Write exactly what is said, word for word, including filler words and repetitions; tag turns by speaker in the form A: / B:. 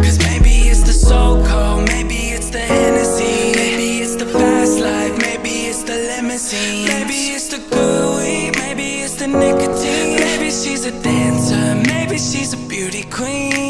A: Cause maybe it's the soul cold, maybe it's the Hennessy, maybe it's the fast life, maybe it's the limousine, maybe it's the good weed, maybe it's the nicotine. Maybe she's a dancer, maybe she's a beauty queen.